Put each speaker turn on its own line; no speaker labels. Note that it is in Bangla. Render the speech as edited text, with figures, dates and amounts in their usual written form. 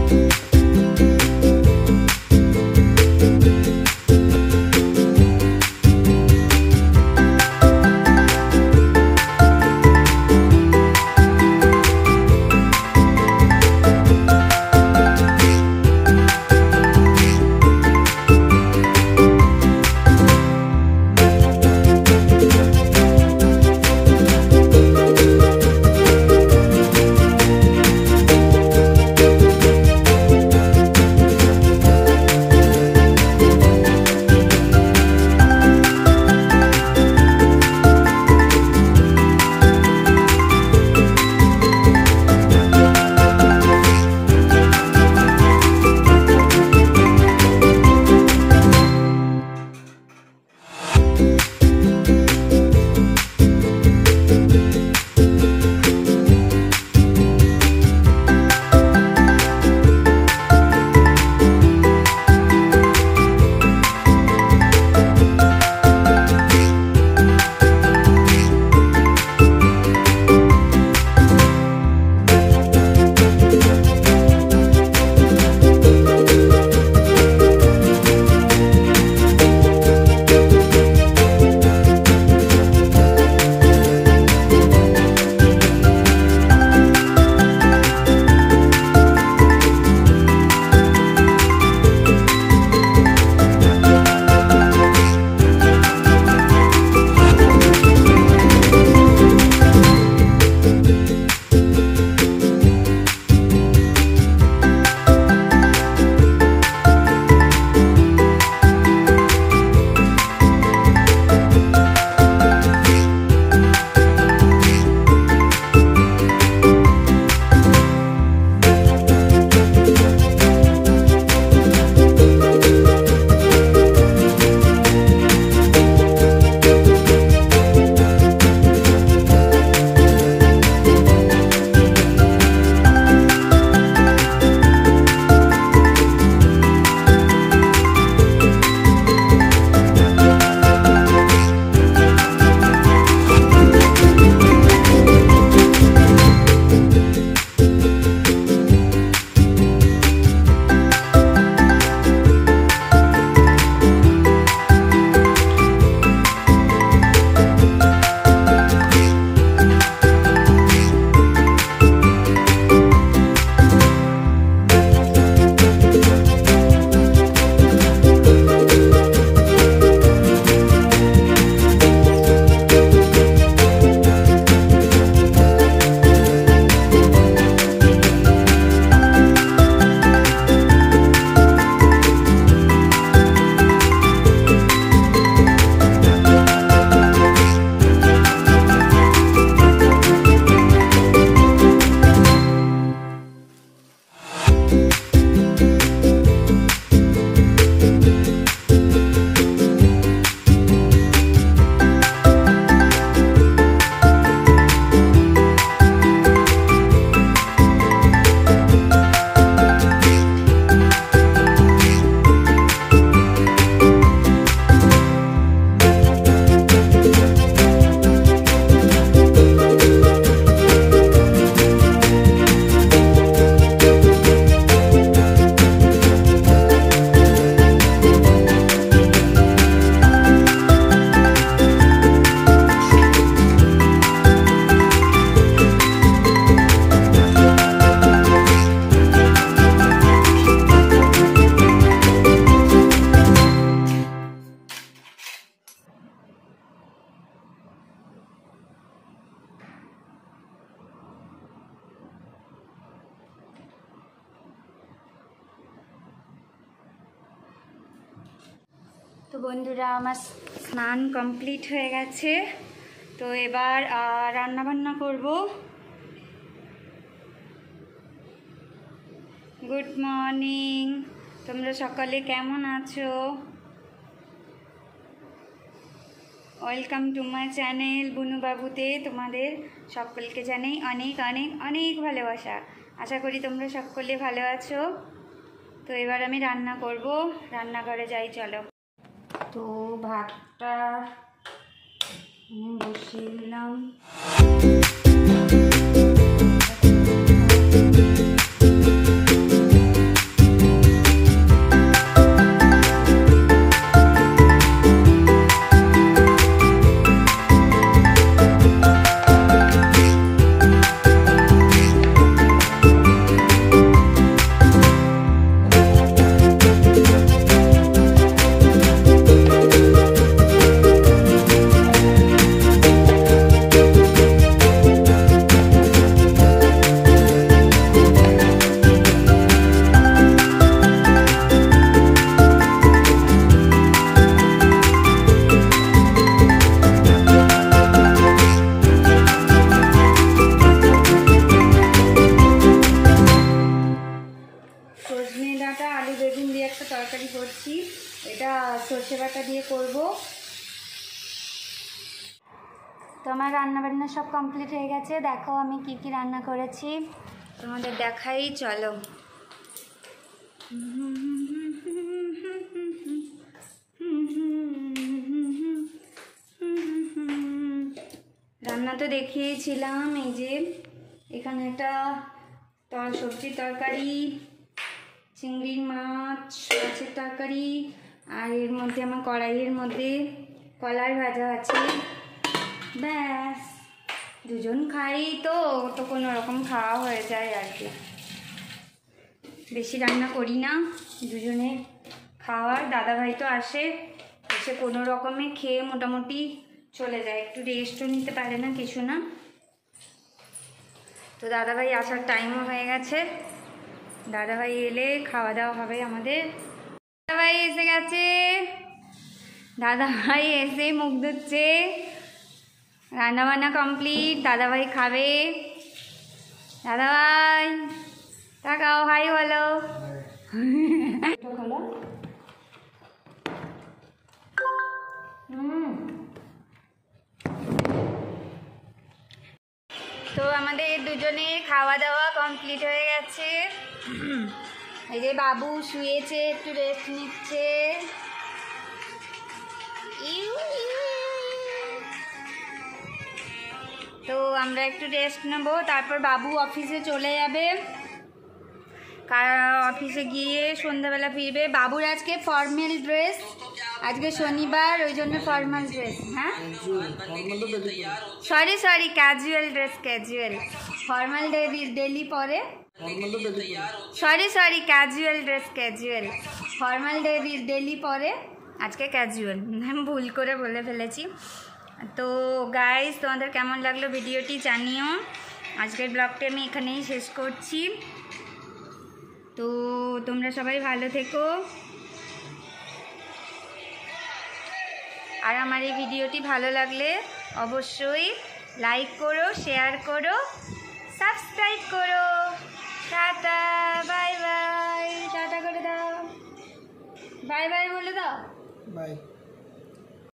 তো বন্ধুরা আমার স্নান কমপ্লিট হয়ে গেছে। তো এবার রান্না বান্না করব। গুড মর্নিং, তোমরা সকলে কেমন আছো? ওয়েলকাম টু মাই চ্যানেল বুনুবাবুতে তোমাদের সকলকে জানাই অনেক অনেক অনেক ভালোবাসা। আশা করি তোমরা সকলে ভালো আছো। তো এবার আমি রান্না করব, রান্নাঘরে যাই চলো। তো ভাতটা বসিয়ে দিলাম। আলু বেগুন দিয়ে একটা তরকারি করছি, এটা সর্ষে বাটা দিয়ে করব। তো আমার রান্নাবান্না সব কমপ্লিট হয়ে গেছে। দেখো আমি কি কি রান্না করেছি তোমাদের দেখাই, চলো। রান্না তো দেখিয়েছিলাম, এই যে এখানে একটা সবজির তরকারি, চিংড়ির মাছের তরকারি, আর এর মধ্যে আমার কড়াইয়ের মধ্যে কলাই ভাজা আছে। ব্যাস, দুজন খাই তো কোনো রকম খাওয়া হয়ে যায় আর কি, বেশি রান্না করি না, দুজনে খাওয়ার। দাদাভাই তো আসে, এসে কোনো রকমে খেয়ে মোটামুটি চলে যায়, একটু রেস্টও নিতে পারে না, কিছু না। তো দাদাভাই আসার টাইমও হয়ে গেছে, দাদাভাই এলে খাওয়া দাওয়া হবে আমাদের। দাদাভাই এসে গেছে, দাদাভাই এসে মুখ ধুচ্ছে, রান্নাবান্না কমপ্লিট, দাদাভাই খাবে। দাদাভাই তাকাও, হাই বলো। তো আমাদের দুজনের খাওয়া দাওয়া কমপ্লিট হয়ে গেছে। এই যে বাবু শুয়েছে, একটু রেস্ট নিচ্ছে। তো আমরা একটু রেস্ট নেব, তারপর বাবু অফিসে চলে যাবে, অফিসে গিয়ে সন্ধ্যাবেলা ফিরবে। বাবুর আজকে ফর্মাল ড্রেস, আজকে শনিবার, ওই জন্য ফর্মাল ড্রেস। হ্যাঁ sorry casual dress, casual. Formal daily পরে, sorry casual dress, casual. Formal daily পরে, আজকে ক্যাজুয়াল, আমি ভুল করে বলে ফেলেছি। তো গাইস, তোমাদের কেমন লাগলো ভিডিওটি জানিও। আজকের ব্লগটি আমি এখানেই শেষ করছি। তো তোমরা সবাই ভালো থেকো, আর আমার এই ভিডিওটি ভালো লাগলে অবশ্যই লাইক করো, শেয়ার করো, সাবস্ক্রাইব করো। টাটা, বাই বাই, টাটা করে দাও, বাই বাই বলে দাও, বাই।